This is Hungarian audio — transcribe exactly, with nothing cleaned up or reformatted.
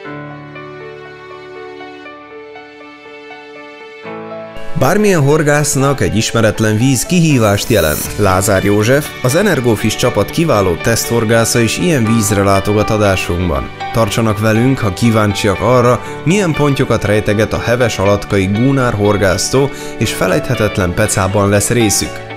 Bármilyen horgásznak egy ismeretlen víz kihívást jelent. Lázár József, az Energofish csapat kiváló teszthorgásza is ilyen vízre látogat adásunkban. Tartsanak velünk, ha kíváncsiak arra, milyen pontyokat rejteget a heves alatkai Gunár horgásztó, és felejthetetlen pecában lesz részük.